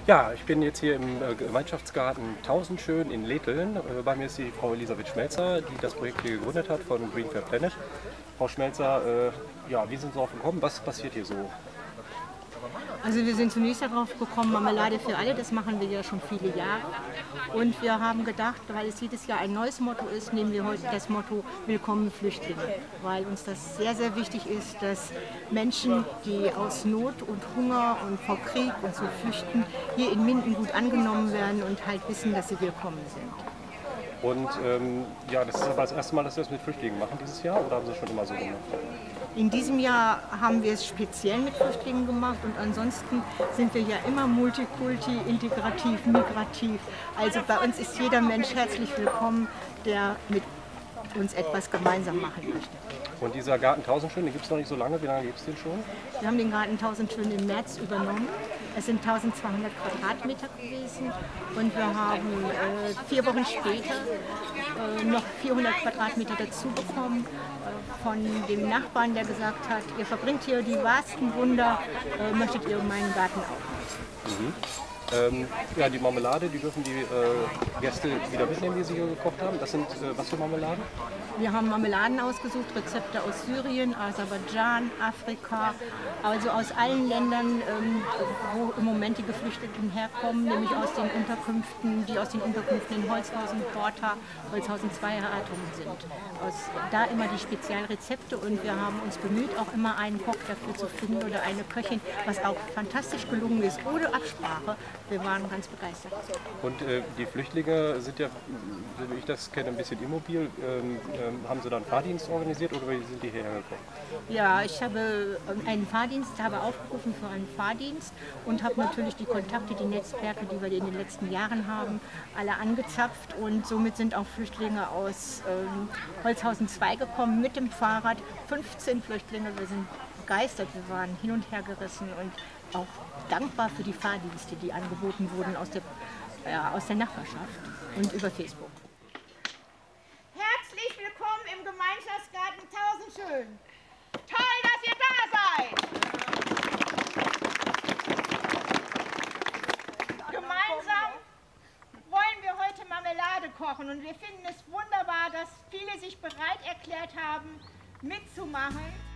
Ja, ich bin jetzt hier im Gemeinschaftsgarten Tausendschön in Letteln. Bei mir ist die Frau Elisabeth Schmelzer, die das Projekt hier gegründet hat von Green Fair Planet. Frau Schmelzer, ja, wie sind Sie drauf gekommen? Was passiert hier so? Also wir sind zunächst darauf gekommen, Marmelade für alle, das machen wir ja schon viele Jahre. Und wir haben gedacht, weil es jedes Jahr ein neues Motto ist, nehmen wir heute das Motto Willkommen Flüchtlinge. Weil uns das sehr, sehr wichtig ist, dass Menschen, die aus Not und Hunger und vor Krieg und so flüchten, hier in Minden gut angenommen werden und halt wissen, dass sie willkommen sind. Und ja, das ist aber das erste Mal, dass Sie das mit Flüchtlingen machen dieses Jahr, oder haben Sie schon immer so gemacht? In diesem Jahr haben wir es speziell mit Flüchtlingen gemacht und ansonsten sind wir ja immer multikulti, integrativ, migrativ. Also bei uns ist jeder Mensch herzlich willkommen, der mit uns etwas gemeinsam machen möchte. Und dieser Garten Tausendschön, den gibt es noch nicht so lange. Wie lange gibt es den schon? Wir haben den Garten Tausendschön im März übernommen. Es sind 1200 Quadratmeter gewesen und wir haben 4 Wochen später noch 400 Quadratmeter dazu bekommen von dem Nachbarn, der gesagt hat, ihr verbringt hier die wahrsten Wunder, möchtet ihr meinen Garten auch? Mhm. Ja, die Marmelade, die dürfen die Gäste wieder mitnehmen, die sie hier gekocht haben. Das sind was für Marmeladen? Wir haben Marmeladen ausgesucht, Rezepte aus Syrien, Aserbaidschan, Afrika, also aus allen Ländern, wo im Moment die Geflüchteten herkommen, nämlich aus den Unterkünften, die aus den Unterkünften in Holzhausen, Porta, Holzhausen 2 Erhartungen sind. Da immer die Spezialrezepte und wir haben uns bemüht, auch immer einen Koch dafür zu finden oder eine Köchin, was auch fantastisch gelungen ist, ohne Absprache. Wir waren ganz begeistert. Und die Flüchtlinge sind ja, so wie ich das kenne, ein bisschen immobil. Haben Sie da einen Fahrdienst organisiert oder wie sind die hierher gekommen? Ja, ich habe einen Fahrdienst, habe aufgerufen für einen Fahrdienst und habe natürlich die Kontakte, die Netzwerke, die wir in den letzten Jahren haben, alle angezapft und somit sind auch Flüchtlinge aus Holzhausen 2 gekommen mit dem Fahrrad. 15 Flüchtlinge, wir sind begeistert, wir waren hin und her gerissen und auch dankbar für die Fahrdienste, die angeboten wurden aus der Nachbarschaft und über Facebook. Herzlich willkommen im Gemeinschaftsgarten Tausendschön. Toll, dass ihr da seid. Gemeinsam wollen wir heute Marmelade kochen und wir finden es wunderbar, dass viele sich bereit erklärt haben, mitzumachen.